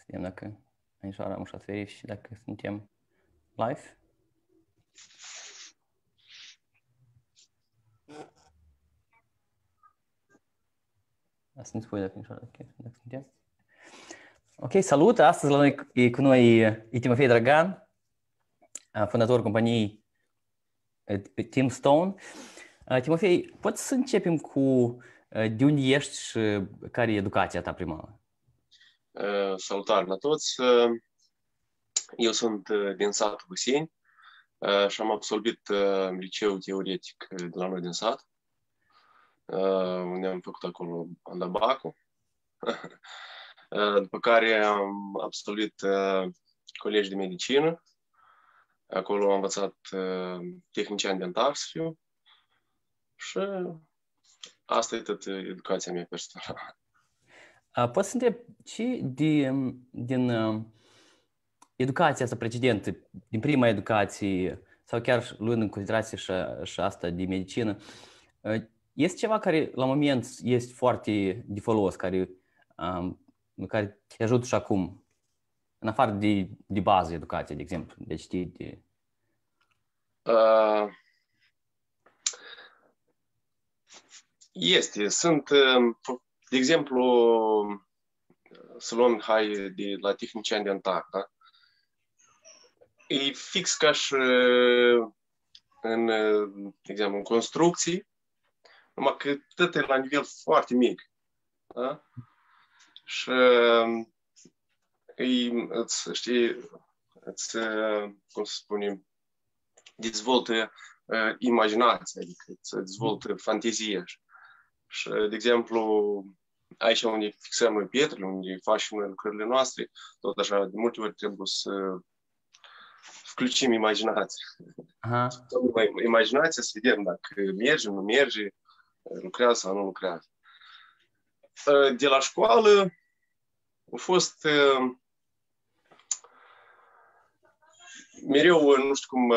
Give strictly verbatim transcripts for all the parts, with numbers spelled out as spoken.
să vedem dacă Anișoara am ușat verifici dacă suntem live. Să ne spui dacă Anișoara, dacă suntem. Ok, salut! Astăzi la noi, e cu noi e Timofei Dragan, fondatorul companiei Team Stone. Timofei, poți să începem cu de unde ești și care e educația ta primară? Uh, salutare la toți! Eu sunt din satul Huseni uh, și am absolvit uh, liceul teoretic de la noi din sat, uh, unde am făcut acolo andabacul. uh, după care am absolvit uh, colegi de medicină. Acolo am învățat uh, tehnician dentar să fiu și asta e tot educația mea personală. Poți să întreb ce din, din uh, educația asta precedentă, din prima educație sau chiar luând în considerație și, și asta de medicină, uh, este ceva care la moment este foarte de folos, care, um, care te ajută și acum, în afară de, de bază educație, de exemplu, de citit? De... Uh, este, sunt, de exemplu, să luăm hai de la tehnician dentar, da? E fix ca și în, de exemplu, în construcții, numai că tot e la nivel foarte mic, da? Și îi, îți, știi, îți, cum să spunem, dezvoltă uh, imaginația, adică îți dezvoltă fantezia. Și, de exemplu, aici unde fixăm noi pietrele, unde facem noi lucrările noastre, tot așa, de multe ori trebuie să включим imaginația. Aha. Imaginația să vedem dacă merge, nu merge, lucrează sau nu lucrează. De la școală a fost mereu, nu știu cum,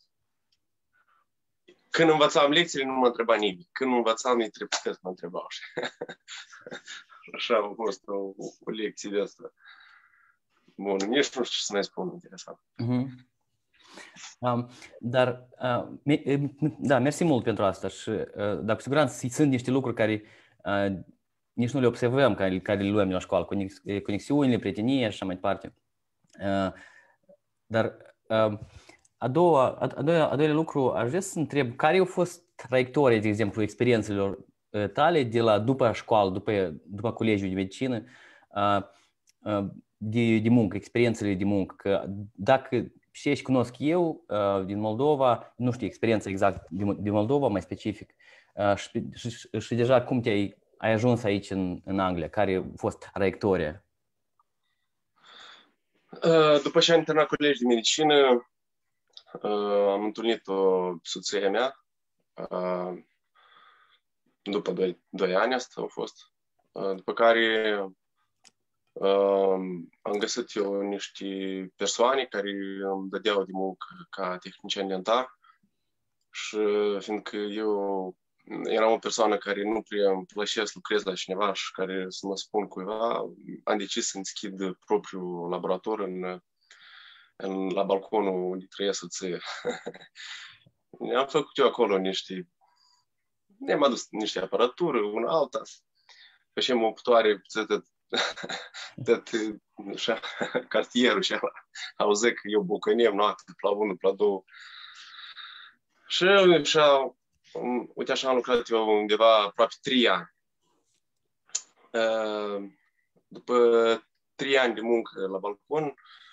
când învățam lecțiile nu mă întreba nimeni. Când învățam, ei trebuie să mă întrebau. Așa a fost o, o lecție de asta. Bun, nici nu știu ce să mai spun interesant. Uh-huh. Um, dar, uh, me, da, mersi mult pentru asta și, uh, dar cu siguranță sunt niște lucruri care uh, nici nu le observăm, care, care le luăm la școală, conex, conexiunile, prietenie și așa mai departe. Uh, dar uh, a doua, a, a, doua, a doilea lucru, aș vrea să întreb, care au fost traiectoria, de exemplu, experiențelor uh, tale de la după școală, după, după colegiul de medicină, uh, uh, de, de muncă, experiențele de muncă, că dacă și ești cunosc eu uh, din Moldova, nu știu experiența exact din, din Moldova, mai specific, uh, și, și, și deja cum te-ai ai ajuns aici în, în Anglia, care a fost traiectoria? Uh, după ce am terminat colegi de medicină, uh, am întâlnit o soție mea, uh, după doi, doi ani asta a fost, uh, după care Uh, am găsit eu niște persoane care îmi dădeau de muncă ca tehnician dentar și fiindcă eu eram o persoană care nu prea îmi plăcea să lucrez la cineva și care să mă spun cuiva, am decis să-mi deschid propriul laborator în, în, la balconul unde trăia soția. Am făcut eu acolo niște, ne-am adus niște aparatură, una alta, făceam o putoare tot așa, cartierul și ala, auzea că eu bucăniem noapte, la unu, la două. Și așa, uite așa am lucrat eu undeva aproape trei ani. După trei ani de muncă la balcon,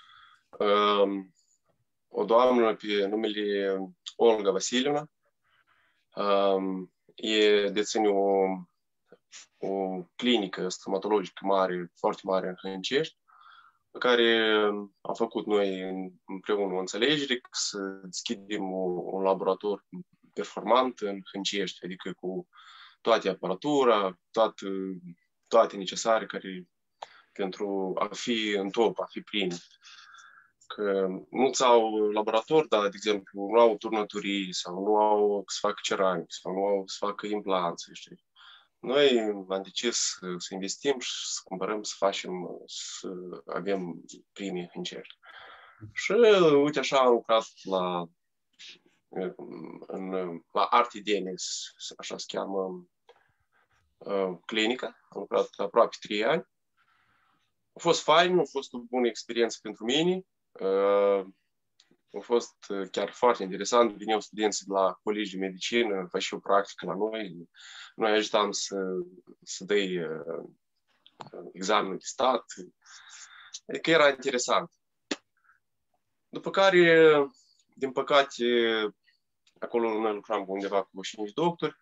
o doamnă pe numele Olga Vasilievna, e deține o o clinică stomatologică mare, foarte mare în Hâncești, pe care am făcut noi împreună o înțelegere să deschidem un laborator performant în Hâncești, adică cu toate aparatura, toate, toate necesare care pentru a fi în top, a fi prim. Că mulți au laborator, dar, de exemplu, nu au turnăturii sau nu au să facă ceramic sau nu au să facă implanțe, știi? noi am decis să investim și să cumpărăm, să facem, să avem primii în cer. Și uite așa am lucrat la, în, la Art Idenis, așa se cheamă, clinica. Am lucrat aproape trei ani. A fost fain, a fost o bună experiență pentru mine. A fost chiar foarte interesant. Vineau studenții de la Colegi de Medicină, făceau practică la noi. Noi ajutam să, să dai examenul de stat. Adică era interesant. După care, din păcate, acolo noi lucram undeva cu cinci doctori.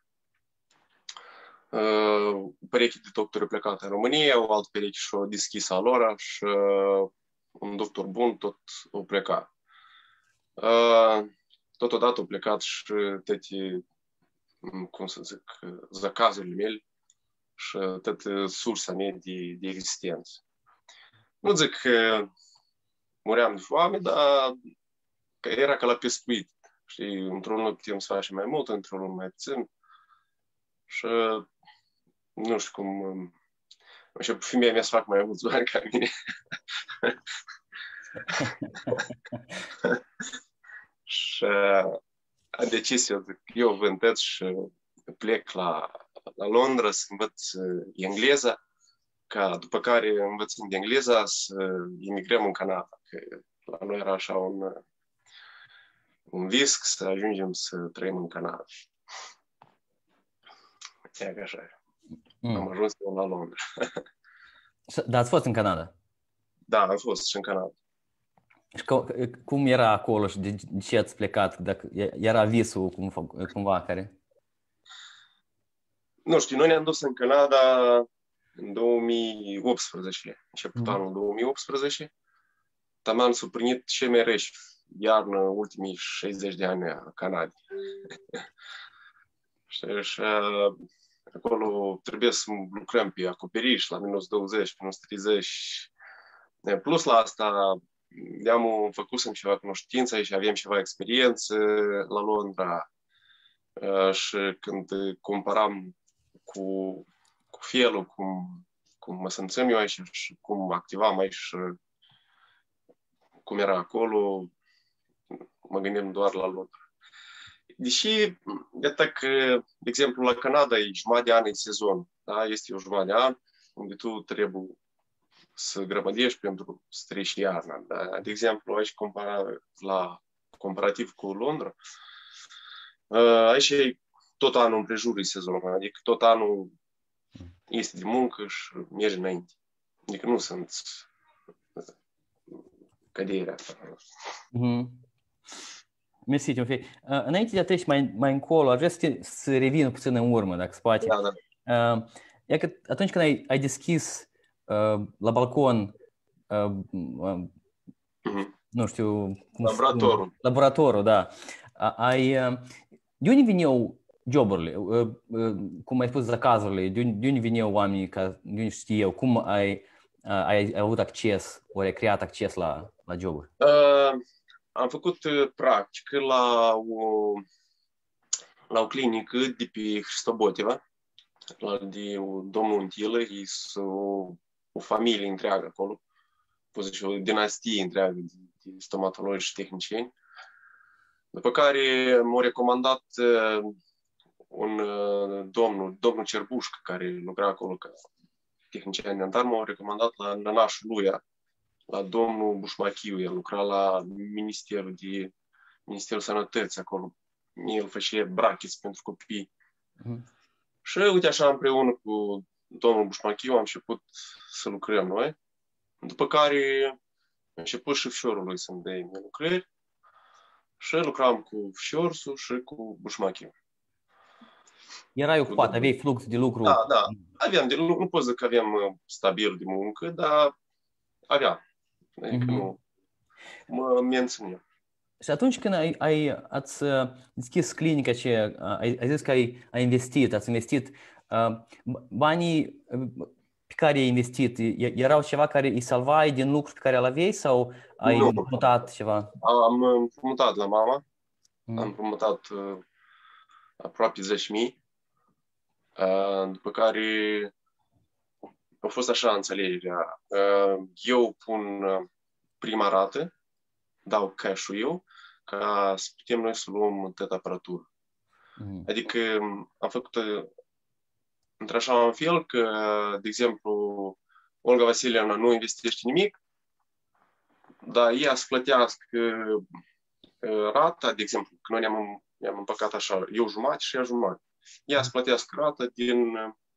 Uh, pereche de doctori au plecat în România, o altă pereche și-a deschis Alora și uh, un doctor bun tot a plecat. Uh, totodată au plecat și toate, cum să zic, zacazurile mele și toată sursa mea de, de existență. Nu zic că muream de foame, dar că era ca la pescuit. Știi, într-o lună putem să facem mai mult, într-o lună mai puțin. Și nu știu cum... Și femeia mea să fac mai mulți bani ca mine. Și am decis eu, eu vântăț și plec la, la Londra să învăț engleza, ca după care învățând de engleza să emigrăm în Canada. Că la noi era așa un, un vis să ajungem să trăim în Canada. E că așa. Mm. Am ajuns la Londra. Dar ați fost în Canada? Da, am fost și în Canada. Și cum era acolo și de ce ați plecat? Dacă era visul cum, cumva care? Nu știu, noi ne-am dus în Canada în două mii optsprezece, început mm. anul două mii optsprezece. Taman s-a primit cei mai reci iarnă ultimii șaizeci de ani a Canadei. Și acolo trebuie să lucrăm pe acoperiș la minus douăzeci, minus treizeci. Plus la asta, ne-am făcut ceva cunoștință și avem ceva experiență la Londra. Și când comparam cu, cu felul cum, cum mă simțeam eu aici și cum activam aici și cum era acolo, mă gândeam doar la Londra. Deși, iată că, de exemplu, la Canada e jumătate de an în sezon, da? Este o jumătate de an unde tu trebuie să grămădești pentru să treci iarna. Da? De exemplu, aici compara, la, comparativ cu Londra, aici e tot anul împrejur e sezonul, adică tot anul este de muncă și merge înainte. Adică nu sunt căderea. Mm-hmm. Mersi, Timofei. Uh, înainte de a trece mai, mai încolo, aș vrea să, te, să revin puțin în urmă, dacă se poate. Da, da. Uh, e că atunci când ai, ai deschis uh, la balcon, uh, uh, mm-hmm. nu știu... Cum laboratorul. Spun, laboratorul, da. Uh, ai, uh, de unde vineau joburile? Uh, uh, cum ai spus, zacazurile? De unde, de unde vineau oamenii? Ca, de unde știu eu? Cum ai, uh, ai, ai avut acces, ori ai creat acces la, la joburi? Uh... Am făcut practică la o, la o clinică de pe Hristoboteva, la de domnul Untilă, e o, o familie întreagă acolo, pot zice, o dinastie întreagă de, de stomatologi și tehnicieni. După care m-a recomandat un domnul, domnul Cerbușcă, care lucra acolo ca tehnician dentar, m-a recomandat la nănașul lui, la domnul Bușmachiu, el lucra la Ministerul de Ministerul Sănătății acolo. El făcea brackets pentru copii. Mm. Și uite așa, împreună cu domnul Bușmachiu am început să lucrăm noi. După care am început și fiorul lui să-mi dea lucrări. Și lucram cu fiorsul și cu Bușmachiu. Erai ocupat, aveai flux de lucru? Da, da. Aveam de lucru, nu pot zic că aveam stabil de muncă, dar aveam. Adică mm-hmm. nu, mă menținem. Și atunci când ai, ai, ați deschis clinica ce ai, ai zis că ai, ai investit, ați investit, banii pe care ai investit, erau ceva care îi salvai din lucruri pe care le aveai sau ai nu. împrumutat ceva? Am împrumutat la mama, mm. am împrumutat uh, aproape zece mii După care a fost așa înțelegerea. Eu pun prima rată, dau cash-ul eu, ca să putem noi să luăm toată aparatură. Mm. Adică am făcut într-așa un fel că, de exemplu, Olga Vasilievna nu investește nimic, dar ea să plătească rata, de exemplu, că noi ne-am, ne-am împăcat așa, eu jumătate și ea jumătate. Ea să plătească rata din,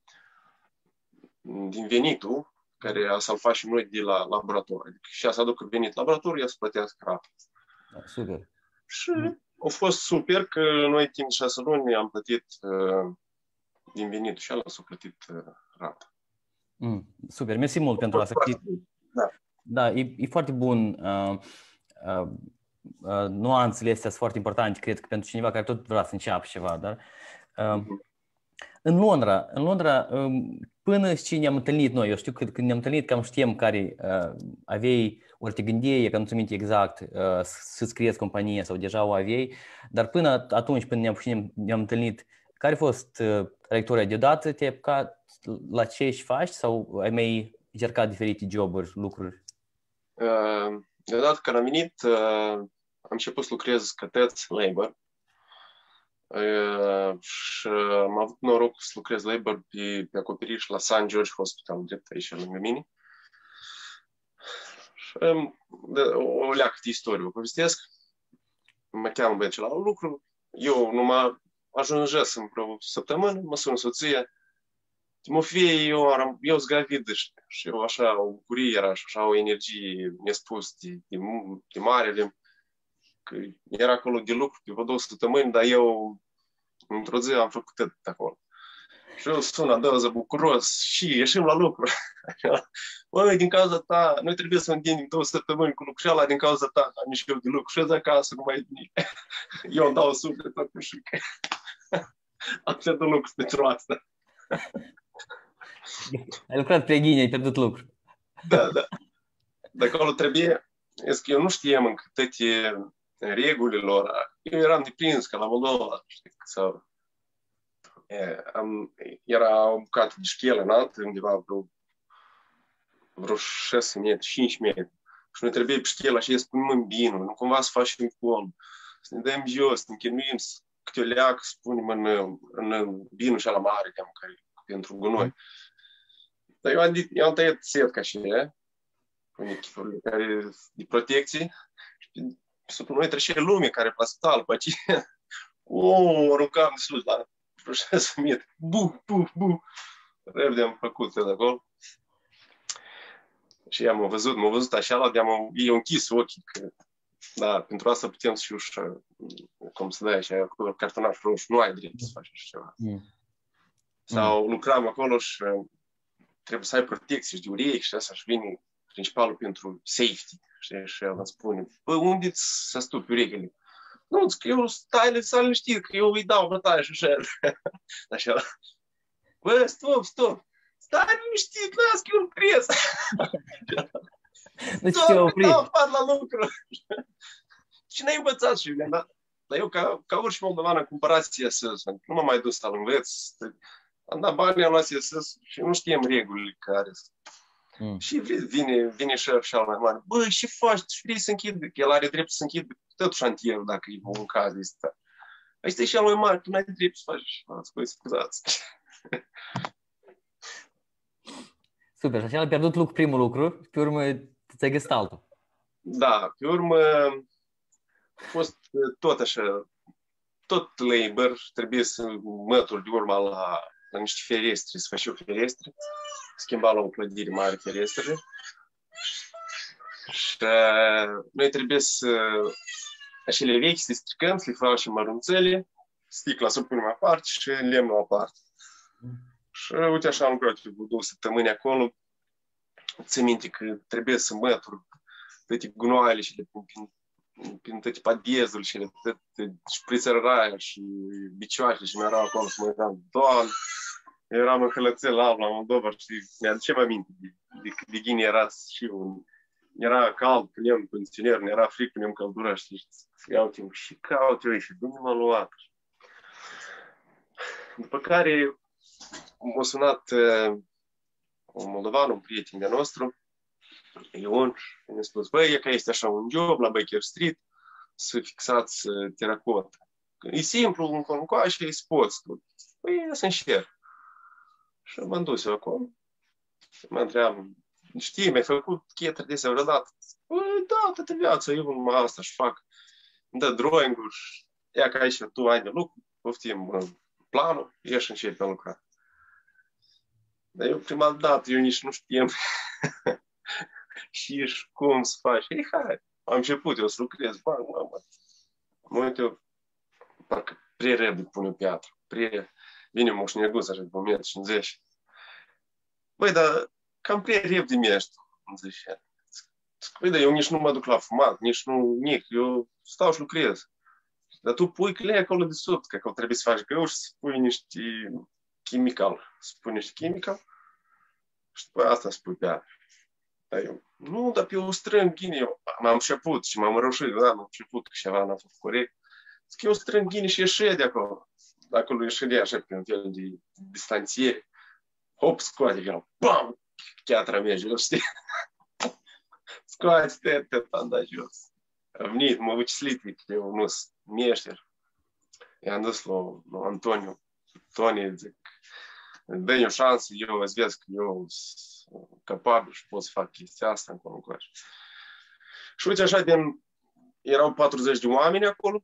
din venitul care să-l facem noi de la laborator. Adică și ea să aducă venit laborator, ea să plătească rata. Da, super. Și mm. a fost super că noi timp de șase luni am plătit uh, din venitul și ăla s-a plătit uh, rata. Mm, super, mersi mult pentru asta. Da, da e, e foarte bun. Uh, uh, uh, nuanțele astea sunt foarte importante, cred că pentru cineva care tot vrea să înceapă ceva. Dar, uh, mm-hmm. În Londra, în Londra, um, până și ne-am întâlnit noi, eu știu că când ne-am întâlnit cam știam care uh, aveai, ori te gândeai, că nu ți minte exact, uh, să-ți creezi compania sau deja o aveai, dar până atunci, până ne-am, ne-am, ne-am întâlnit, care a fost uh, traiectoria deodată? Te-ai apucat la ce și faci sau ai mai încercat diferite joburi, lucruri? Uh, deodată când am venit, uh, am început să lucrez ca tăț labor. Uh, și am avut noroc să lucrez labor pe, pe acoperiș la Saint George Hospital, drept aici lângă mine. Și um, de, o leacă de istorie, o povestesc. Mă cheamă băieții la un lucru. Eu numai ajungesem vreo săptămână, mă sun soția. Timofie, eu, eu sunt gravidă și eu așa, o bucurie era și așa o energie nespus de, de, de mare. De, că era acolo de lucru pe vreo două săptămâni, dar eu într-o zi am făcut tot acolo. Și eu sun a doua zi bucuros și ieșim la lucru. Băi, din cauza ta, noi trebuie să întindem două săptămâni cu lucru și ăla din cauza ta, am nici eu de lucru și eu de acasă, nu mai e nimic. Eu îmi dau suflet acum și că am pierdut lucru pentru asta. Ai lucrat pe ghine, ai pierdut lucru. Da, da. De acolo trebuie, că eu nu știam încă toate regulilor. Eu eram deprins ca la Moldova, știi, sau e, am, era o bucată de șchelă înaltă, undeva vreo, vreo șase metri, cinci metri. Și noi trebuie pe șchela și să punem în binul, nu cumva să facem col, să ne dăm jos, să ne închinuim, câte o leacă, să punem în, în binul și ala mare, cam, care, pentru gunoi. Dar eu am, eu am tăiat setca și ea, cu echipuri care de protecție. Sub noi trece lume care pe spital, pe aceea. O, aruncam de sus la șase metri. Bu, bu, bu. Repede am făcut de acolo. Și i-am văzut, m-am văzut așa, la de-am i-au închis ochii. Că, da, pentru asta putem să fiu, cum să dai așa, cu cartonaș roșu, nu ai drept să faci așa ceva. Mm. Sau lucram acolo și trebuie să ai protecție de urechi și asta și vine principalul pentru safety. Știi? Și el îmi spune, bă, unde să stupi urechile? Nu, că eu stai să liniștit, că eu îi dau bătaie și așa. Așa. Bă, stop, stop. Stai liniștit, las că eu lucrez. Deci te opri. Stop, că la lucru. Și n-ai învățat și eu, da? Dar eu, ca, ca orice moldovan, în comparație să nu m-am mai dus să-l înveț. Am dat banii, am luat și nu știam regulile care sunt. Mm. Și vine, vine șef și al mai mare. Bă, ce faci? Și vrei să închid? El are drept să închid tot șantierul dacă e un caz de ăsta. Ăsta e și al mai mare, tu n-ai drept să faci. Spui, scuzați. Super, și așa a pierdut lucru, primul lucru, pe urmă ți-ai găsit altul. Da, pe urmă a fost tot așa, tot labor, trebuie să mătur de urma la, la niște ferestre, să faci o ferestre. Schimba la o clădire mare ferestrele. Și noi trebuie să acele vechi să le stricăm, să le facem mărunțele, sticla să o punem aparte și lemnul aparte. Și uite așa am lucrat cu două săptămâni acolo. Țin minte că trebuie să mătur toate gunoaiele și le pun prin, prin toate padezul și le șprițărăraia și bicioașele și mi-erau acolo să mă uitam, Doamne! Eram în hălățel alb la Moldova și mi-aducem aminte de, de, de ghine era și un... Era cald, puneam pensioner, ne era fric, puneam căldură, știi, iau timp și caut eu și unde m-am luat. După care m-a sunat uh, un moldovan, un prieten de nostru, Ion, și mi-a spus, băi, e că este așa un job la Baker Street, să fixați uh, teracota. E simplu, un concoașe, îi spoți tu. Păi, să înșer. Și m-am dus eu acolo. Mă întream, știi, mi-ai făcut chetre de vreodată? Păi, da, toată viața, eu numai asta și fac. Îmi dă drawing-ul și ia ca aici tu ai de lucru, poftim uh, planul, ieși începi a lucra. Dar eu prima dată, eu nici nu știam și cum să faci. Ei, hai, am început eu să lucrez, bă, mă, mă. Mă uit eu, parcă prea repede pun eu piatră, prea, vine moșneguț așa după o sută cincizeci. Băi, dar cam prea repede mi-ești, îmi zice. Băi, dar eu nici nu mă duc la fumat, nici nu nic, eu stau și lucrez. Dar tu pui clei acolo de sub, că acolo trebuie să faci greu și să pui niște chimical. Să pui niște chimical și după asta să pui piatră. Dar eu, nu, dar pe eu strâng ghine, eu m-am început și m-am răușit, da, m-am început că ceva n-a fost corect. Zic, eu strâng ghine și ieșe de acolo. Acolo ieșe de așa, pe un fel de distanțiere. Hop, scoate, eu, bam, chiatra mea jos, știi? Scoate-te, te te-am dat jos. Am venit, mă ucislit, eu nu sunt mieșter. I-am dus la, la Antonio. Tony, zic, dă-i o șansă, eu îți vezi că eu sunt capabil și pot să fac chestia asta încolo încoace. Și uite așa, din, erau patruzeci de oameni acolo.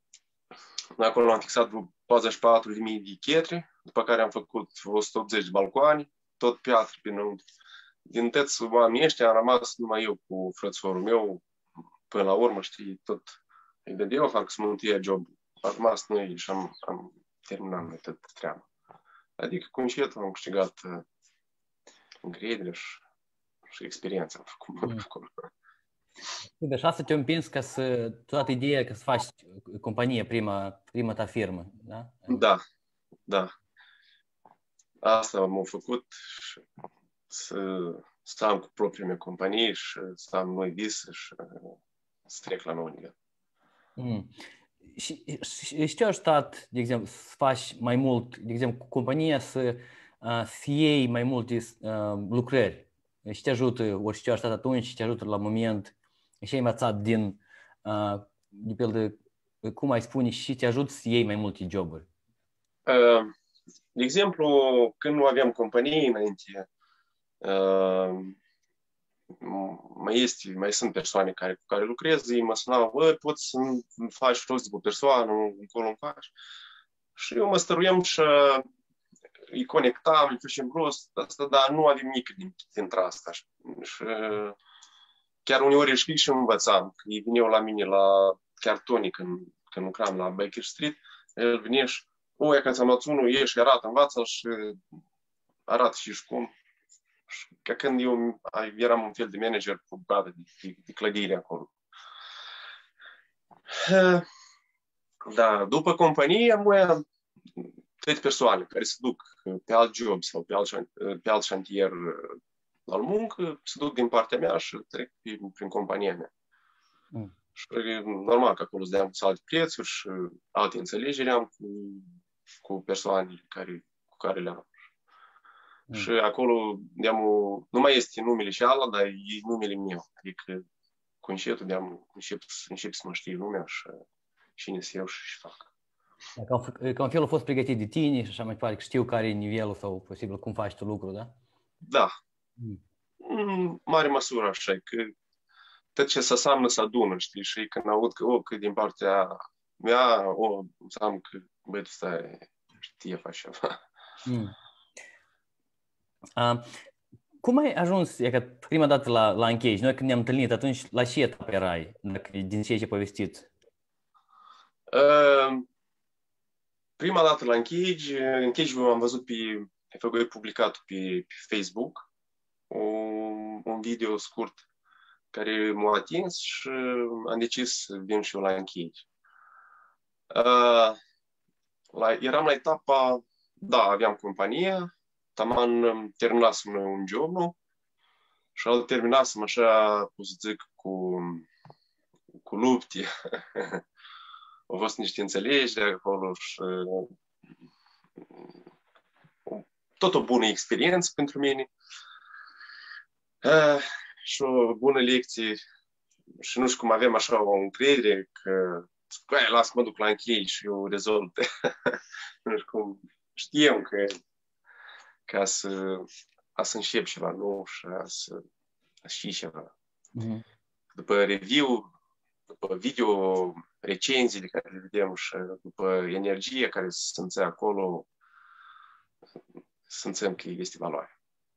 Acolo am fixat vreo patruzeci și patru de mii de chetre, după care am făcut o sută optzeci de balcoane, tot piatră pe înăuntru. Din toți oamenii ăștia am rămas numai eu cu frățorul meu, până la urmă, știi, tot îi dădeau afară că se mântuia job. Am rămas noi și am, am terminat noi tot treaba. Adică cu încetul am câștigat uh, încredere și, și experiența am făcut mm. acolo. Deci asta te-a împins ca să, toată ideea că să faci companie, prima, prima ta firmă, da? Da, da. Asta m-a făcut să, să am cu propria mea companie și să am noi vise și să trec la nou nivel. Mm. Și, și, și ce a ajutat, de exemplu, să faci mai mult, de exemplu, cu compania să, uh, să iei mai multe uh, lucrări? Și te ajută, ori ce a ajutat atunci, și te ajută la moment, și ai învățat din, uh, de pildă, cum ai spune, și te ajută să iei mai multe joburi? Uh, de exemplu, când nu aveam companie înainte, uh, mai, este, mai sunt persoane care, cu care lucrez, ei mă sunau, bă, poți să faci rost de o persoană, încolo îmi faci. Și eu mă stăruiam și îi conectam, îi făceam rost, asta, dar nu avem nimic dintre asta. Și chiar uneori își și învățam, că ei vineau la mine, la chiar Tony, când, când lucram la Baker Street, el vine și, o, e că ți-am luat unul, ieși, arată, învață-l și arată și cum. Ca când eu eram un fel de manager cu bradă de, de, de clădire acolo. Da, după companie am mai trei persoane care se duc pe alt job sau pe alt, pe alt șantier la muncă, se duc din partea mea și trec prin, prin compania mea. Mm. Și normal că acolo îți deam alte prețuri și alte înțelegeri am cu, cu persoane care, cu care le-am. Mm. Și acolo deam, nu mai este numele și ala, dar e numele meu. Adică cu încetul deam, încep, încep să mă știi lumea și cine să eu și fac. Ca un fel a fost pregătit de tine și așa mai departe, că știu care e nivelul sau posibil cum faci tu lucru, da? Da. Mm. În mare măsură așa, că tot ce se înseamnă să adună, știi? Și când aud că, o, că din partea mea, o, înseamnă că băiatul ăsta știe face ceva. Mm. Uh, cum ai ajuns, e că prima dată la, la Engage, noi când ne-am întâlnit atunci, la ce etapă erai, dacă, din ce ai povestit? Uh, prima dată la Engage, Engage am văzut pe, ai făcut publicat pe, pe Facebook, un, un video scurt care m-a atins și am decis să vin și eu la Engage. Uh, la, eram la etapa, da, aveam companie, taman terminasem un job nou și al terminasem așa, cum să zic, cu, cu lupte. Au fost niște înțelegeri acolo și tot o bună experiență pentru mine. Uh, și o bună lecție. Și nu știu cum avem așa o încredere că las mă duc la închei și eu rezolv. Nu știu cum știm că ca să, ca să încep ceva nou și a să a și ceva. Mm-hmm. După review, după video, recenziile care le vedem și după energie care se simțea acolo, simțăm că este valoare.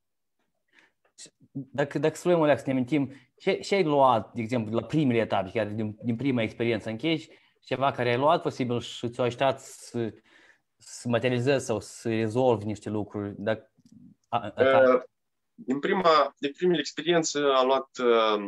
Dacă, dacă să luăm o leacă, să ne amintim, ce, ce ai luat, de exemplu, la primele etape, chiar din, din prima experiență încheși, ceva care ai luat posibil și ți-a ajutat să, să materializezi sau să rezolvi niște lucruri? Dacă, a, a, uh, din, prima, din primele experiențe am luat uh,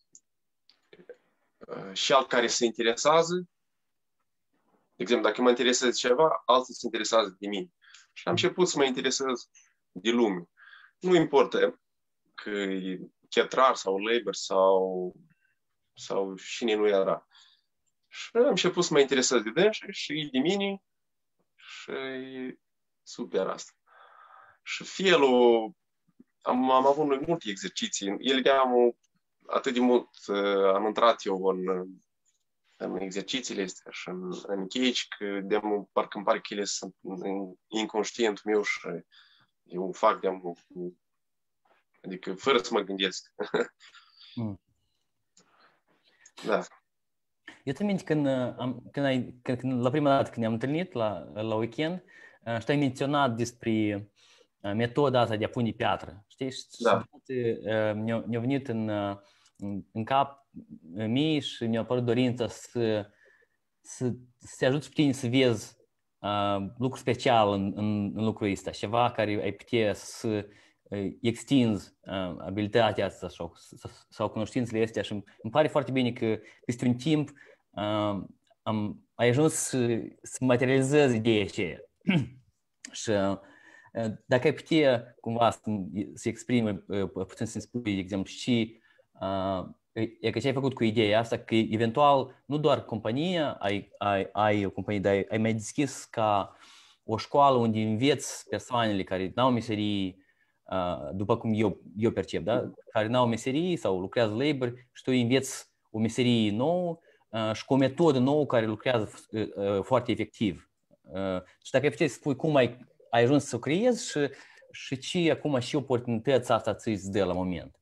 uh, și alt care se interesează. De exemplu, dacă mă interesez ceva, alții se interesează de mine. Și am început să mă interesez de lume. Nu importă că e chetrar sau labor sau, sau cine nu era. Și am început să mă interesez de dânsi și de mine și e super asta. Și felul, am, am avut noi multe exerciții. Ele am atât de mult, am intrat eu în, în exercițiile astea și în, în engage, că de-am, parcă îmi pare că ele sunt în inconștientul meu și eu fac de-am, adică fără să mă gândesc. Mm. Da. Eu te minte când, am, când, ai, când, când la prima dată când ne-am întâlnit la, la weekend și ai menționat despre metoda asta de a pune piatră. Știi? Da. Și mi-a, mi-a venit în, în cap mie și mi-a apărut dorința să, să, să te ajut pe tine să vezi uh, lucru special în, în, în lucrul ăsta. Ceva care ai putea să extinzi uh, abilitatea asta sau, sau cunoștințele astea și îmi pare foarte bine că peste un timp uh, am, ai ajuns să, să materializezi ideea aceea. Și uh, dacă ai putea cumva să, să exprime, uh, putem să-mi spui, de exemplu, și uh, e că ce ai făcut cu ideea asta, că eventual nu doar compania, ai, ai, ai o companie, dar ai, ai mai deschis ca o școală unde înveți persoanele care n-au meserii, după cum eu, eu percep, da? Care n-au meserii sau lucrează labor și tu înveți o meserie nouă și cu o metodă nouă care lucrează foarte efectiv. Și dacă ai putea să spui cum ai, ai ajuns să o creezi și, și ce acum și oportunități asta ți-ți dă la moment.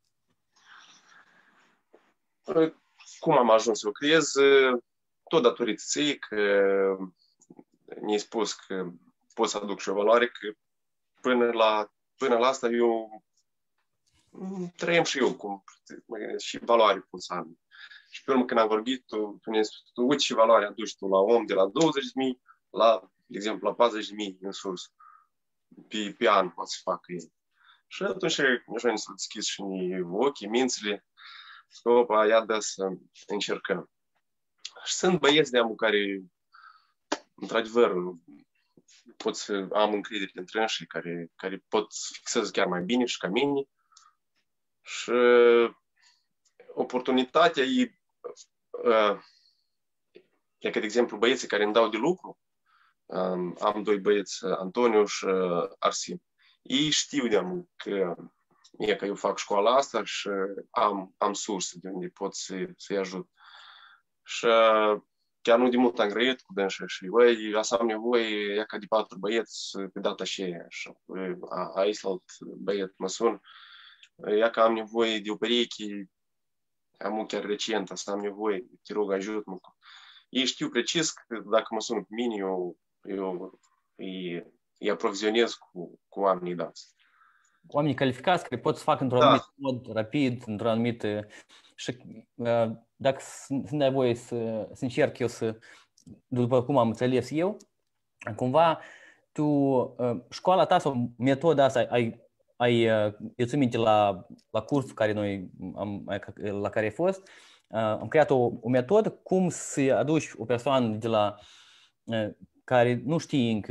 Cum am ajuns să o creez? Tot datorită ție că mi-ai spus că pot să aduc și o valoare, că până la Până la asta eu trăim și eu cum și valoare pot să am. Și pe urmă când am vorbit, tu, tu ne-ai spus, tu uite și valoare aduci tu la om de la douăzeci de mii la, de exemplu, la patruzeci de mii în sus. Pe, pe an poate să facă el. Și atunci așa ne s-a deschis și ochii, mințile. Scopa, ia da să încercăm. Și sunt băieți de-amu care, într-adevăr, pot să am încredere între înși care, care pot să fixeze chiar mai bine și ca mine. Și oportunitatea e, uh, e că, de exemplu, băieții care îmi dau de lucru, um, am doi băieți, Antoniu și uh, Arsim, ei știu de-am că, e că eu fac școala asta și am, am surse de unde pot să, să-i ajut. Și uh, chiar nu de mult am grăit cu dânșă și, băi, asta am nevoie, ia ca de patru băieți pe data aceea. Și aici alt băiet mă sun, ia că am nevoie de o pereche, am chiar recent, asta am nevoie, te rog, ajut-mă. Ei știu precis că dacă mă sună pe mine, eu, eu îi, îi aprovizionez cu, cu oamenii dați. Oamenii calificați care pot să facă într-un da. anumit mod rapid, într-un anumit... Și dacă să-mi dai voie să, să încerc eu să, după cum am înțeles eu, cumva tu, școala ta sau metoda asta, ai, ai, eu țin minte la, la cursul care noi am, la care ai fost, am creat o, o metodă cum să aduci o persoană de la care nu știe încă,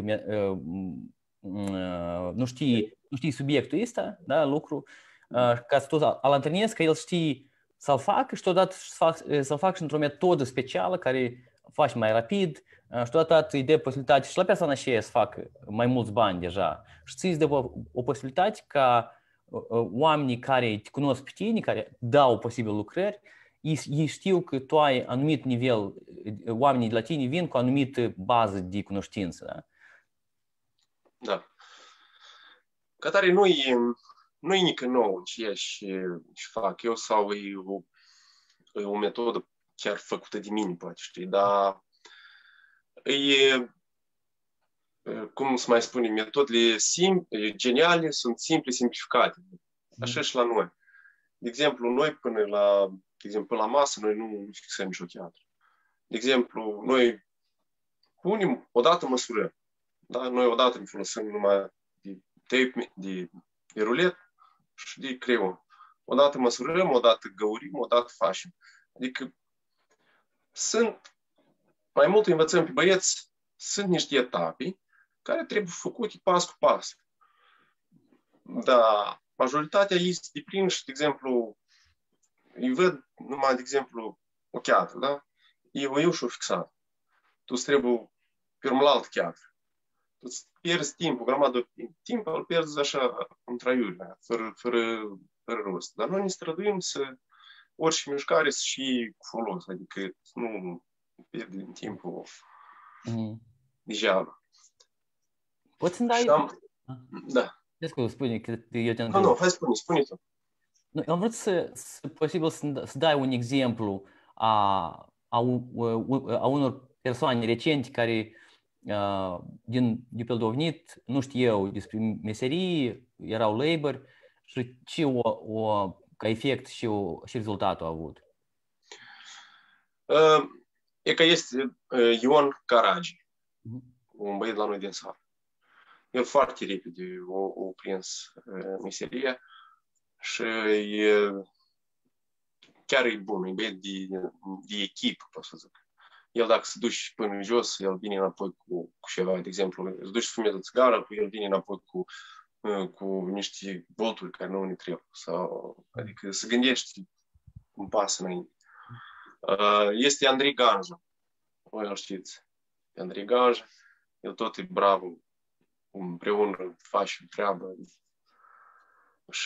nu știe, nu știe subiectul ăsta, da, lucru, ca să tot al întâlnesc, că el știe să-l facă și totodată să-l facă și într-o metodă specială care faci mai rapid și totodată îi dă posibilitatea și la persoana aceea să facă mai mulți bani deja și ți-ți dă o, o posibilitate ca oamenii care te cunosc pe tine, care dau posibil lucrări, ei, ei știu că tu ai anumit nivel, oamenii de la tine vin cu anumită bază de cunoștință. Da? Da. Ca tare nu-i, nu-i nică nouă în ceea ce fac eu sau e o, e o metodă chiar făcută de mine, poate, știi, dar e, cum să mai spunem, metodele sim, geniale sunt simple, simplificate. Așa și la noi. De exemplu, noi până la, de exemplu, la masă, noi nu fixăm nicio cheatră. De exemplu, noi punem, odată măsurăm. Da? Noi odată ne folosim numai de tape, de, de rulet și de creion. Odată măsurăm, odată găurim, odată facem. Adică sunt, mai mult învățăm pe băieți, sunt niște etape care trebuie făcute pas cu pas. Dar majoritatea este de plin și, de exemplu, îi văd numai, de exemplu, o cheatră, da? Eu eu și-o fixat. Tu trebuie pe urmă la altă cheatră. Tu pierzi timp, o grămadă de timp, îl pierzi așa în traiurile, fără, fără, fără rost. Dar noi ne străduim să orice mișcare să și cu folos, adică nu pierdem timpul mm. degeaba. Poți să-mi dai... Am... Da. Scuze, spune că eu te-am... Nu, nu, hai spune, spune tu. Eu am vrut să, să posibil să, să dai un exemplu a, a, a unor persoane recente care uh, din, din Pildovnit nu știu despre meserie, erau labor și ce o, o, ca efect și, o, și rezultatul a avut. Uh, e că este uh, Ion Caragi, uh-huh. un băiet la noi din sat. El foarte repede o, o prins uh, meseria și e, chiar e bun, e băiet de, de echipă, pot să zic. El dacă se duci până jos, el vine înapoi cu, cu ceva, de exemplu, se duci să fumeze țigară, el vine înapoi cu, uh, cu niște bolturi care nu ne trebuie. Sau, adică se gândește un pas înainte. Uh, este Andrei Ganja, voi îl știți. Andrei Ganja, el tot e bravo, împreună face treabă. Și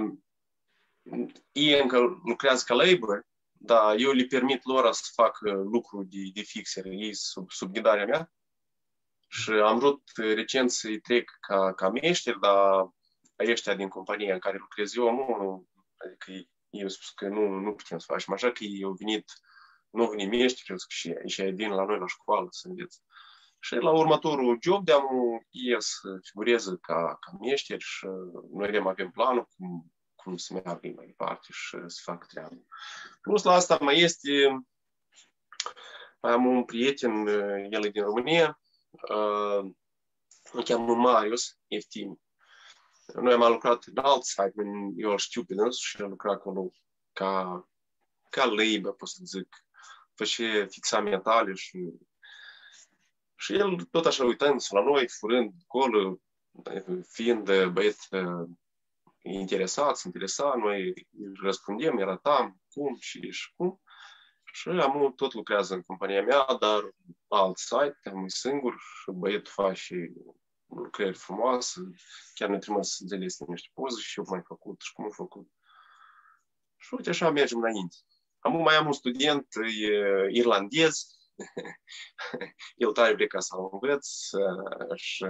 ei încă lucrează ca labor, dar eu le permit lor să facă lucruri de, de fixere, ei sub, sub ghidarea mea. Și am vrut recent să-i trec ca, ca meșteri, dar ăștia din compania în care lucrez eu, nu, adică ei au spus că nu, nu putem să facem așa, că ei au venit, nu au venit meșteri, și, și ei vin la noi la școală să învețe. Și la următorul job de-am ei să figureze ca, ca meșteri și noi de avem planul cum, cum să meargă mai departe și să facă treabă. Plus la asta mai este, mai am un prieten, el e din România, uh, îl cheamă Marius Eftimi. Noi am lucrat în alt site, eu îl știu pe dânsul și el lucra acolo ca, ca labor, pot să zic, făcea fixamentale și Și el tot așa uitându-se la noi, furând acolo, fiind băiet interesat, se interesa, noi răspundem, îi arătam cum și, și cum. Și am tot lucrează în compania mea, dar la alt site, am singur și băietul face lucrări frumoase, chiar ne trimis zile este niște poze și eu mai făcut și cum am făcut. Și uite așa mergem înainte. Acum mai am un student e, irlandez, el tare vrea ca să-l învăț și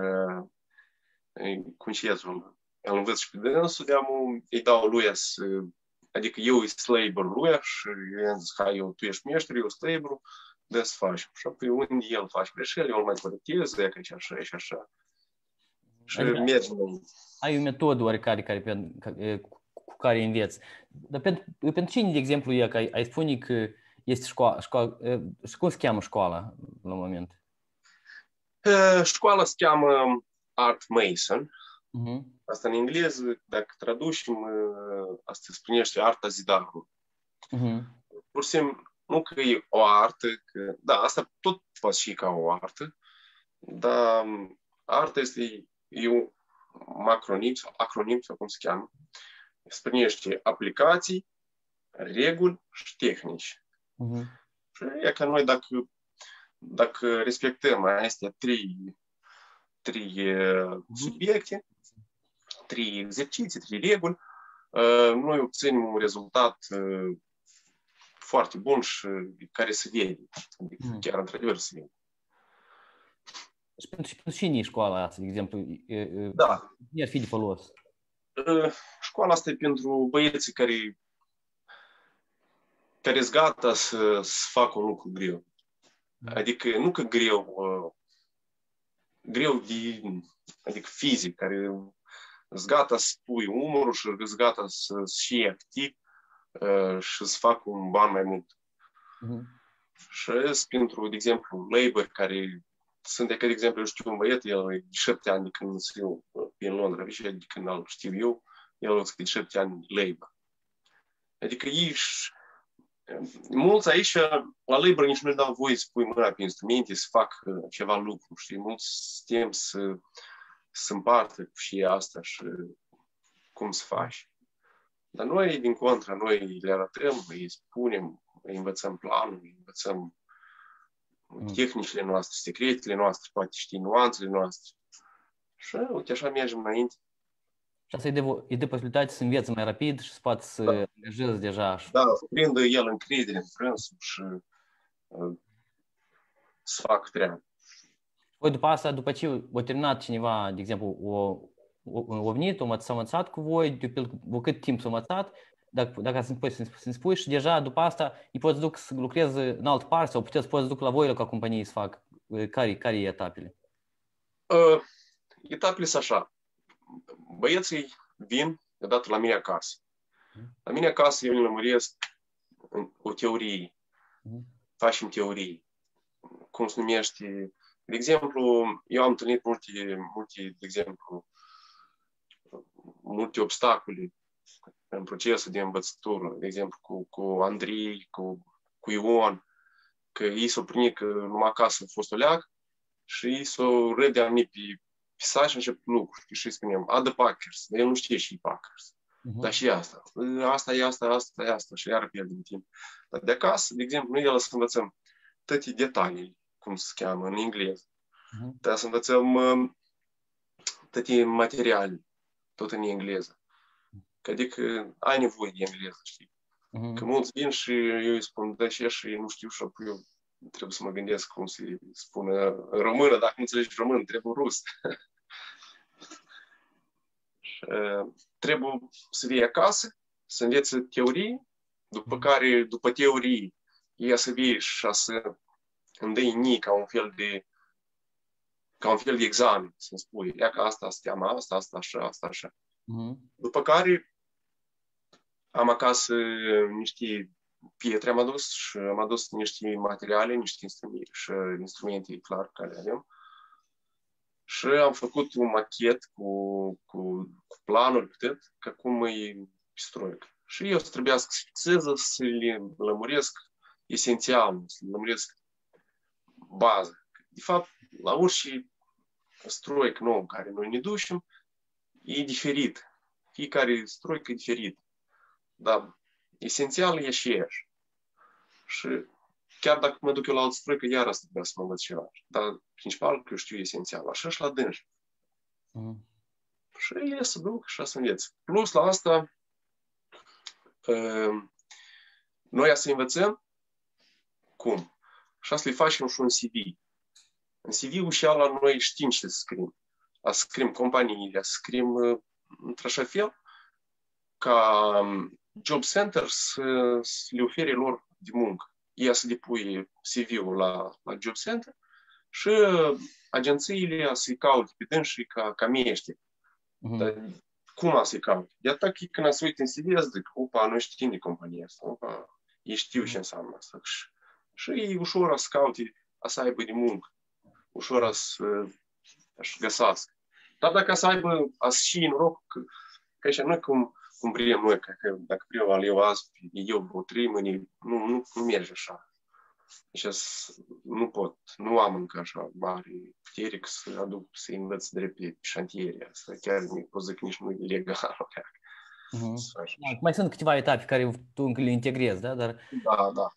concezul îl învăț și pe dânsul, de-amu îi dau lui să, adică eu îi slabor lui și eu i-am zis, hai, eu, tu ești meșter, eu slabor, de să facem. Și apoi unde el face greșeli, eu îl mai corectez, e că și așa, și așa. Și adică mergem înainte. Ai o metodă oarecare care, cu care înveți. Dar pentru, pentru cine, de exemplu, e că ai, ai spune că este școală, școală, și cum se cheamă școala la moment? Școala se cheamă Art Mason. Uh-huh. Asta în engleză, dacă traducem, asta se spunește arta zidarului. Uh-huh. Pur și simplu, nu că e o artă, că, da, asta tot poate și ca o artă, dar arta este e un acronim, sau acronim, sau cum se cheamă, se spunește aplicații, reguli și tehnici. Uh-huh. Și e ca noi, dacă dacă respectăm astea trei, trei uh, subiecte, trei exerciții, trei reguli, uh, noi obținem un rezultat uh, foarte bun și care se vede. Adică mm. chiar într-adevăr se vede. Și pentru, pentru cine e școala asta, de exemplu? Da. Ar fi de folos? Școala asta e pentru băieții care care sunt gata să, să facă un lucru greu. Adică nu că greu, greu de, adică fizic, care sunt gata să pui umărul și sunt gata să și activ și să facă un ban mai mult. Uh-huh. Și sunt pentru, de exemplu, labor care sunt, de exemplu, eu știu un băiet, el e de șapte ani de când eu în Londra, și de când îl știu eu, el e de șapte ani labor. Adică ei mulți aici, la labor, nici nu dau voie să pui mâna pe instrumente, să fac ceva lucru, știi? Mulți tem să, să împartă și asta și cum să faci. Dar noi, din contra, noi le arătăm, îi spunem, îi învățăm planul, îi învățăm tehnicile noastre, secretele noastre, poate știi nuanțele noastre. Și uite, așa mergem înainte. Și asta îi dă posibilitatea să învețe mai rapid și să poată să da. angajeze deja. Da, să prindă el încredere în frânsul și uh, să facă treabă. Voi după asta, după ce a terminat cineva, de exemplu, o, o, o venit, o s-a învățat cu voi, de cât timp s-a învățat, dacă, dacă să-mi spui, și deja după asta îi poți duc să lucreze în altă parte sau puteți poți duc la voi ca companie să fac. Care, care e etapele? Uh, etapele sunt așa. Băieții vin odată la mine acasă. La mine acasă eu le lămuresc o teorie. Facem teorie. Cum se numește? De exemplu, eu am întâlnit multe, multe, de exemplu, multe obstacole în procesul de învățătură. De exemplu, cu, cu Andrei, cu, cu Ion, că ei s-au primit că numai acasă a fost o leac și ei s-au râdea mie pe pisat și încep lucruri. Și îi spunem, a, the Packers. El nu știe și Packers. Uh-huh. Dar și asta. Asta e asta, asta e asta. Și iară pierdem timp. Dar de acasă, de exemplu, noi el să învățăm toate detalii, cum se cheamă, în engleză. Uh-huh. Dar să învățăm uh, toate materiale, tot în engleză. Că adică ai nevoie de engleză, știi? Uh-huh. Că mulți vin și eu îi spun, da, și și nu știu și apoi eu trebuie să mă gândesc cum se spune în română, dacă nu înțelegi român, trebuie rus. Și, uh, trebuie să vii acasă, să înveți teorii, după care, după teorii, ea să vii și să îndăini ca un fel de ca un fel de examen, să-mi spui, ia că asta, asta, teama asta, asta, așa, asta, așa. Uh-huh. După care am acasă niște pietre, am adus și am adus niște materiale, niște instrumente și instrumente, clar, care avem. Și am făcut un machet cu, cu, cu planuri, putet, ca cum e stroic. Și eu trebuia să fixez, să le lămuresc esențial, să le lămuresc bază. De fapt, la orice stroic nou în care noi ne ducem, e diferit. Fiecare stroic e diferit. Dar esențial e și ești. Și chiar dacă mă duc eu la altă stroică, iar asta trebuie să mă învăț ceva. Dar principal că eu știu esențial. Așa și la dânși. Mm. Și ele să duc și să înveț. Plus la asta, noi să învățăm cum? Și să le facem și un C V. În C V-ul și ala noi știm ce să scriem. A scriem companiile, a scriem într-așa fel ca job center să, să le ofere lor de muncă. Ea să depuie C V-ul la, la job center și agențiile să-i caute pe dânsii ca, ca meșteri. Uh-huh. Dar cum a să-i caute? De atât că când se uită în C V, zic, opa, noi știm de compania asta, opa, ei știu ce înseamnă asta. Și, și e ușor să caute, a să aibă de muncă, ușor să să găsească. Dar dacă să aibă, a și noroc, că, că așa nu cum cum vrem noi, că, că dacă vreau eu azi, eu o trei mâini, nu, nu, nu merge așa. Deci nu pot, nu am încă așa mare putere să aduc, să învăț drept pe șantiere. Asta chiar nu pot zic nici nu e legal. Uh-huh. Mai sunt câteva etape care tu încă le integrezi, da? Dar... Da, da.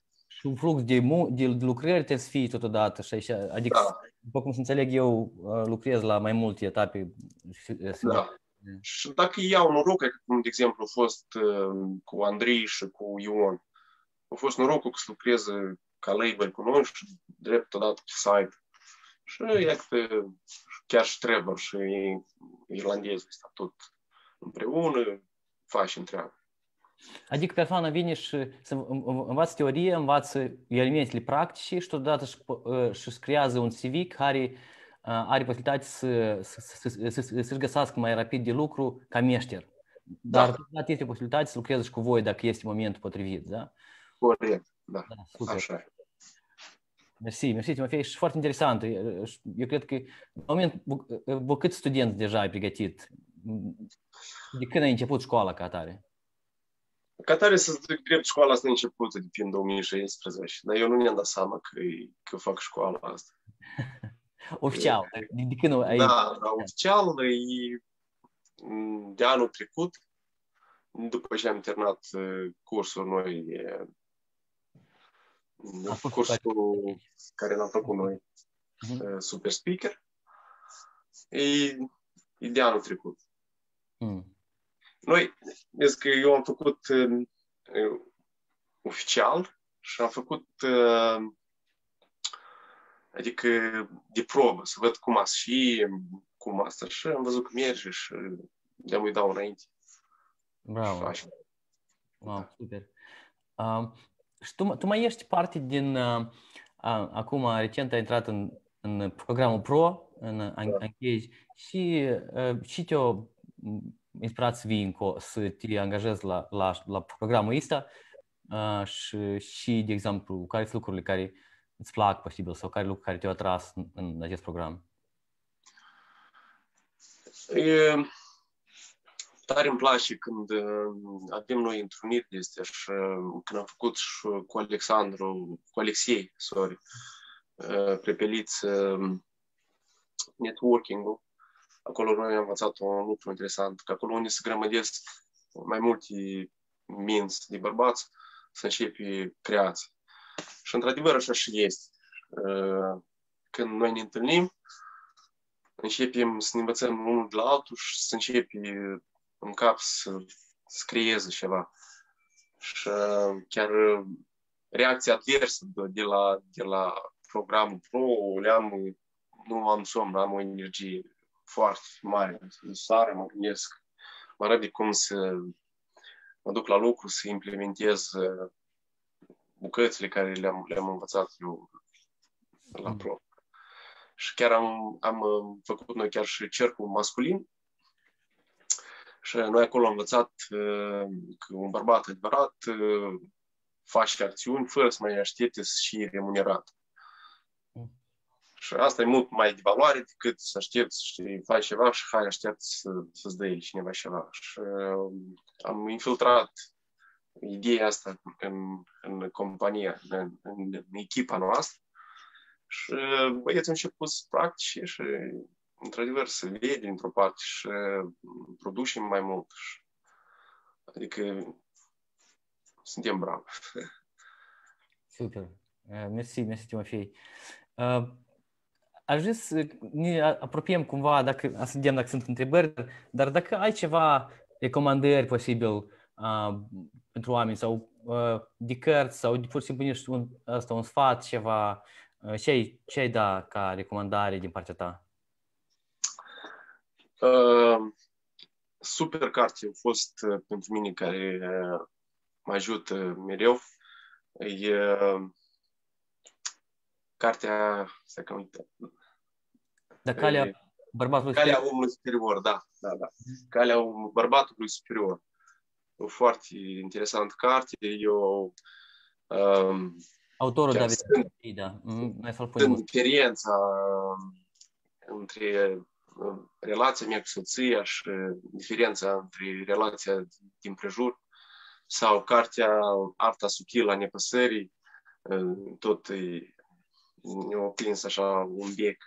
și un flux de, de, de lucrări trebuie să fie totodată. Și așa, adică, Da. după cum să înțeleg eu, lucrez la mai multe etape. Da. Și dacă iau noroc, cum de exemplu a fost cu Andrei și cu Ion, a fost norocul că să lucreze ca label cu noi și drept odată pe site. Și iată, chiar și Trevor și irlandezii ăsta tot împreună facem treabă. Adică persoana vine și învață teorie, învață elementele practice și totodată și creează un C V care are posibilitatea să, să, să, să, să-și găsească mai rapid de lucru ca meșter. Dar totodată este posibilitatea să lucreze și cu voi dacă este momentul potrivit, da? Corect, da. da super. Așa e. Mersi, mersi, Timofei, și foarte interesant. Eu cred că, în moment, vă câți studenți deja ai pregătit? De când ai început școala ca atare? Ca atare, să zic drept, școala asta a început de prin două mii șaisprezece, dar eu nu mi-am dat seama că, că fac școala asta. Oficial? De, de când ai... Da, da, oficial, e de anul trecut, după ce am terminat cursul noi, cursul care l-am făcut noi, uh-huh. Super Speaker, e, e de anul trecut. Hmm. Noi, vezi că eu am făcut uh, oficial și am făcut uh, adică de probă, să văd cum asta și cum asta și am văzut că merge și de-am îi dau înainte. Bravo. Wow, super. Uh, și tu, tu mai ești parte din, uh, uh, acum recent ai intrat în, în programul Pro, în Engage, și, uh, și te-a inspirat să vii să te angajezi la, la, la programul ăsta uh, și, și, de exemplu, care sunt lucrurile care îți plac posibil sau care lucruri care te-au atras în, în acest program? E, tare îmi place când avem noi întruniri de astea și când am făcut și cu Alexandru, cu Alexei, sorry, Prepeliț networking-ul. Acolo noi am învățat un lucru interesant, că acolo unde se grămădesc mai multe minți de bărbați, să începe creații. Și într-adevăr așa și este. Când noi ne întâlnim, începem să ne învățăm unul de la altul și să începe în cap să, să creeze ceva. Și chiar reacția adversă de, de, la, de la programul Pro, le-am, nu am somn, am o energie foarte mare. Sară, mă gândesc mai repede cum să mă duc la lucru, să implementez bucățile care le-am, le-am învățat eu la Pro. Și chiar am, am făcut noi chiar și cercul masculin și noi acolo am învățat uh, că un bărbat adevărat uh, face acțiuni fără să mai aștepte să fie remunerat. Mm. Și asta e mult mai de valoare decât să aștepți să faci ceva și hai aștepți să, să-ți dă cineva ceva. Și uh, am infiltrat ideea asta în, în compania, în, în, în echipa noastră. Și băieții au început să practice și, într-adevăr, să vede într-o parte și producem mai mult. Adică suntem bravi. Super. Mersi, mersi, Timofei. Uh, aș vrea să ne apropiem cumva, dacă, să vedem dacă sunt întrebări, dar dacă ai ceva recomandări posibil uh, pentru oameni sau uh, de cărți sau de pur și simplu niște un, asta, un sfat, ceva. Ce ai, ce ai da ca recomandare din partea ta? Uh, super carte a fost uh, pentru mine care uh, mă ajută mereu. E uh, cartea... Stai că uite. Da, calea e, bărbatului calea superior. omului superior, da, da, da. Calea om, bărbatului superior. O foarte interesant carte. Eu... Um, Autorul David David, da. Mm-hmm. În diferența între relația mea cu soția și diferența între relația din prejur sau cartea Arta subtilă a nepăsării, tot ne-a prins așa un bec.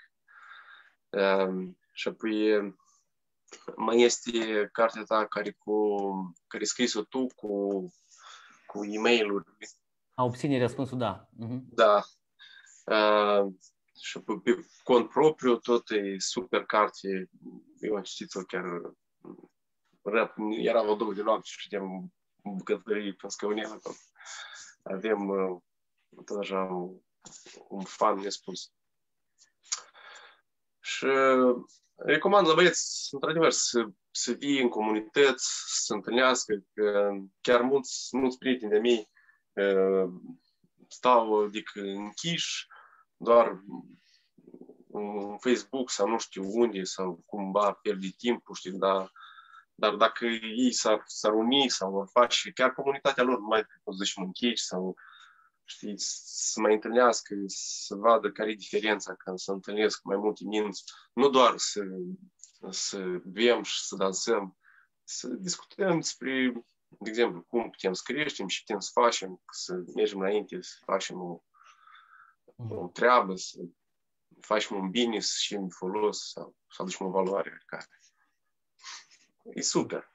Și apoi mai este cartea ta care, cu, care scris-o tu cu, cu e-mail-uri A obține răspunsul, da. Uh-huh. Da. Uh, și pe, pe cont propriu, tot e super carte. Eu am citit-o chiar rap. Era o două de noapte și știam bucătării pe scăunele. Avem uh, tot așa un, un fan nespus. Și recomand la băieți, într-adevăr, să, să vii în comunități, să se întâlnească, că chiar mulți, mulți prieteni de mei uh, stau, adică, închiși, doar în Facebook sau nu știu unde, sau cumva pierde timpul, știi, dar, dar dacă ei s-ar, s-ar uni sau ar face, chiar comunitatea lor, nu mai poți să-și închiși sau, știi, să mai întâlnească, să vadă care e diferența când se întâlnesc mai multe minți, nu doar să, să bem și să dansăm, să discutăm despre, de exemplu, cum putem să creștem și putem să facem, să mergem înainte, să facem o, o treabă, să facem un bine, să și în folos, sau să aducem o valoare care e super.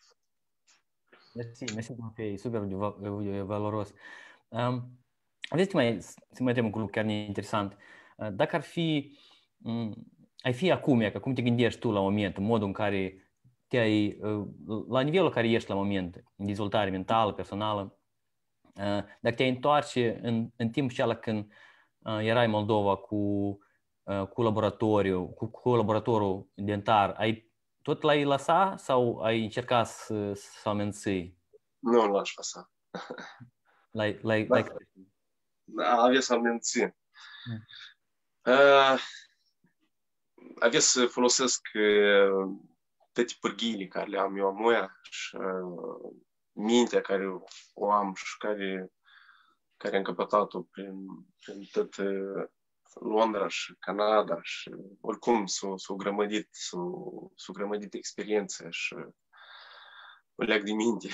Mersi, mersi, e super valoros. Um, Aveți mai, să mai temă cu lucru chiar interesant. Dacă ar fi, ai fi acum, că cum te gândești tu la moment, în modul în care te-ai, la nivelul în care ești la moment, în dezvoltare mentală, personală, dacă te-ai întoarce în, în timpul acela când erai în Moldova cu, cu laboratoriu, cu colaboratorul dentar, ai tot l-ai lăsat sau ai încercat să, să o menții? Nu l-aș lăsa. L-ai, l-ai, da. l-ai... Avea să-l mențin. Mm. Uh, avea să folosesc uh, toate pârghiile care le am eu amuia și uh, mintea care o am și care, care am căpătat-o prin, prin tot uh, Londra și Canada și oricum s-o, s-o grămădit, s-o, s-o grămădit experiențe și o leag de minte.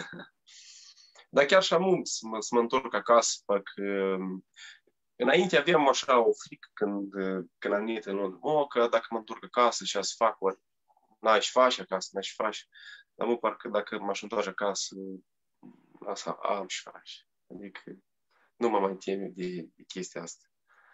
Dar chiar și am să mă, să mă întorc acasă, că înainte aveam așa o frică când, când am venit în Londra. O, că dacă mă întorc acasă și să fac, ori n-aș face acasă, n-aș face. Dar mă parcă dacă m-aș întoarce acasă, asta am și face. Adică nu mă mai tem de, de chestia asta.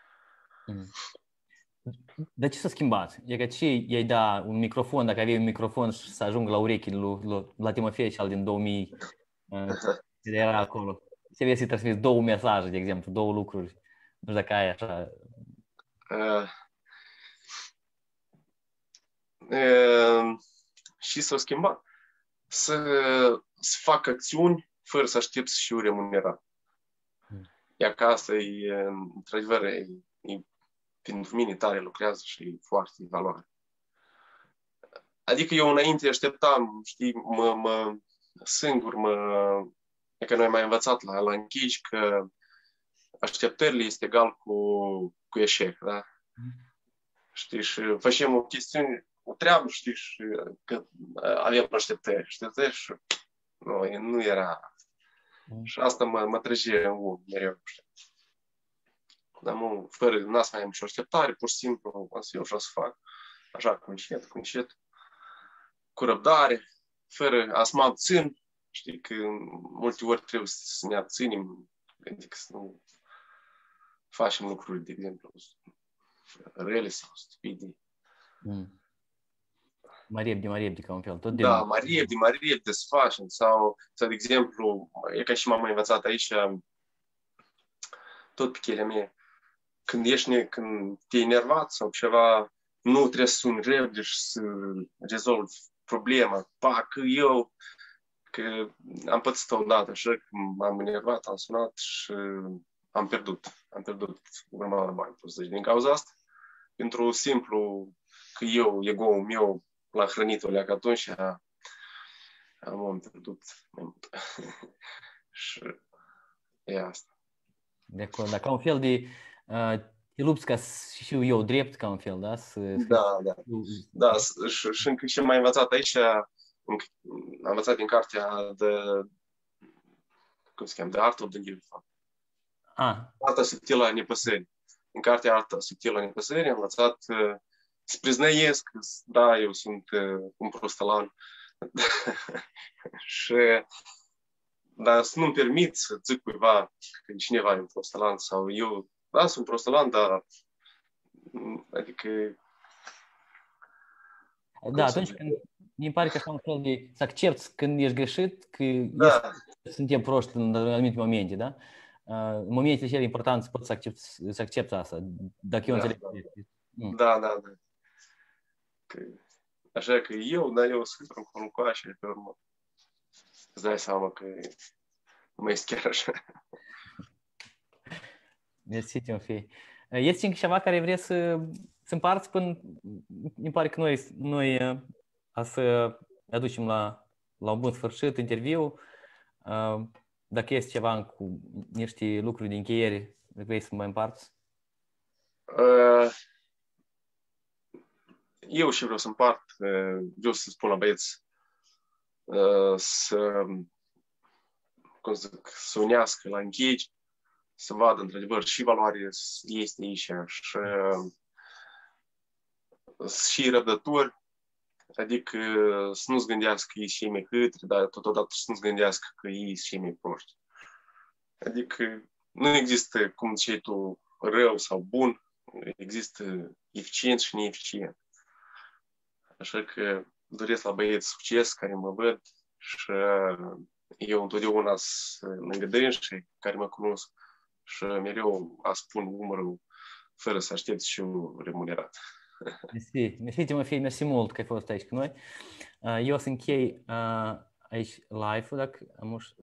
De ce să schimbați? E că ce i-ai da un microfon, dacă aveai un microfon și să ajungă la urechile lui, lui, la Timofei cel din două mii, era acolo. Se vede să-i transmiți două mesaje, de exemplu, două lucruri. Nu știu dacă ai așa. Uh, uh, și să o schimba. Să, să fac acțiuni fără să aștept să fiu remunerat. Hmm. Iar că asta e, într-adevăr, e, e, pentru mine tare lucrează și e foarte valoare. Adică eu înainte așteptam, știi, mă, mă, singur mă... E că noi am mai învățat la, la închiși că așteptările este egal cu, cu eșec, da? Mm. Știi, și facem o chestiune, o treabă, știi, și că avem așteptări, așteptări și nu, nu era. Mm. Și asta mă, mă trăge în urmă mereu, știi. Dar nu, fără, n-ați mai am și o așteptare, pur și simplu, o să eu și o să fac, așa, cu încet, cu încet, cu răbdare, fără a să mă abțin. Știi că multe ori trebuie să ne abținem, adică să nu facem lucruri, de exemplu, rele sau stupide. Mm. Mai repede, mai repede, ca un fel. Tot de da, mai repede, mai repede să facem. Sau, sau, de exemplu, e ca și m-am învățat aici, tot pe chelea mea, când ești, când te-ai enervat sau ceva, nu trebuie să suni repede și să rezolvi problema. Pa, că eu că am pățit odată, așa că m-am enervat, am sunat și am pierdut. Am pierdut o grămadă de bani. Deci, din cauza asta, pentru simplu că eu, ego-ul meu, l-a hrănit-o leacă atunci, am, am pierdut mai mult. Și e asta. De acord, dar ca un fel de... Uh, te lupți ca și eu drept, ca un fel, da? Să, da, da. Da, și, și încă ce m-ai învățat aici, am învățat din cartea de, cum se cheamă, The Art of the Give. Ah. Arta subtilă a nepăsării. În cartea Arta subtilă a nepăsării am învățat uh, să priznăiesc, da, eu sunt uh, un prostălan. Și dar să nu-mi permit să zic cuiva că cineva e un prostalan sau eu, da, sunt prostalan, dar adică... Da, atunci când mi pare că așa un fel de să accepti când ești greșit, că Da. suntem proști în anumite momente, da? În momentele cele importante poți să accepti, să accepti asta, dacă eu da, înțeleg. Da, da, da. Că, așa că eu, dar eu sunt în coluncoașe și pe urmă îți dai seama că nu mai este chiar așa. Mersi, Timofei. Este încă ceva care vrei să, să împarți până... Mi pare că noi, noi a să aducem la, la un bun sfârșit interviu. Dacă este ceva cu niște lucruri de încheiere, vrei să mă împarți? Eu și vreau să împart, vreau să spun la băieți să, cum să zic, să unească la încheieri, să vadă într-adevăr și valoare este aici și, și răbdători, adică să nu-ți gândească ei și mai către, dar totodată să nu-ți gândească că ei și mai proști. Adică nu există, cum ziceai tu, rău sau bun, există eficient și neeficient. Așa că doresc la băieți succes care mă văd și eu întotdeauna sunt lângă dânsii care mă cunosc și mereu a spun umărul fără să aștept și eu remunerat. Mersi, mersi Timofei, mersi mult că ai fost aici cu noi. Eu o să închei aici live-ul, dacă am